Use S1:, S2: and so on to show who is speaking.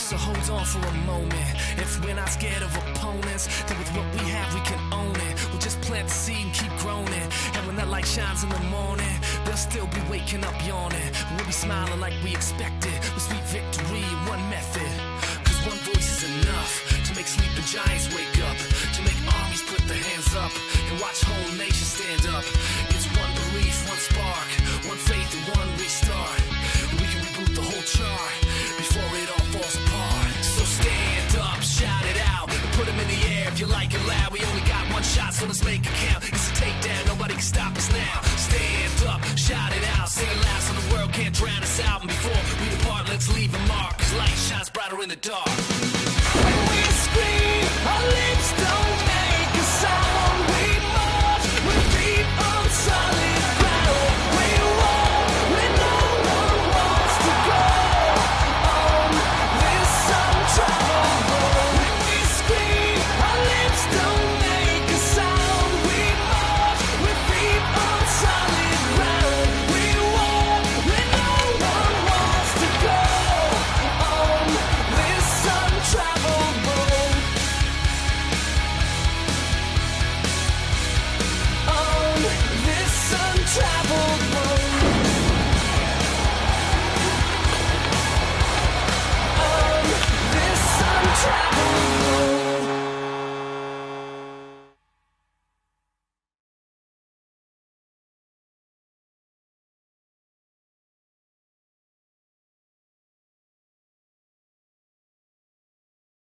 S1: So hold on for a moment. If we're not scared of opponents, then with what we have we can own it. We'll just plant the seed and keep growing it. And when that light shines in the morning, they'll still be waking up yawning. We'll be smiling like we expected, with sweet victory in one method. Cause one voice is enough to make sleeping giants wake up, to make armies put their hands up and watch whole nations stand up. It's one belief, one spark, one faith and one restart. We can reboot the whole chart before it all falls apart. So stand up, shout it out, and put them in the air if you like it loud. We only got one shot, so let's make it